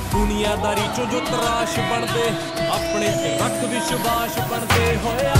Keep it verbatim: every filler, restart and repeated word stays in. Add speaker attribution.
Speaker 1: दुनियादारी चो जो तराश बनते अपने ते रख विश्वास बनते होया